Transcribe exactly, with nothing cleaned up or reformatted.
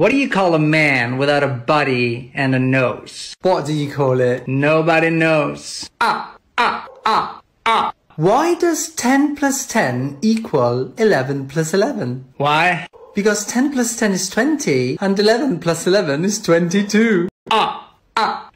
What do you call a man without a body and a nose? What do you call it? Nobody knows. Ah, ah, ah, ah. Why does ten plus ten equal eleven plus eleven? Why? Because ten plus ten is twenty and eleven plus eleven is twenty-two. Ah, ah.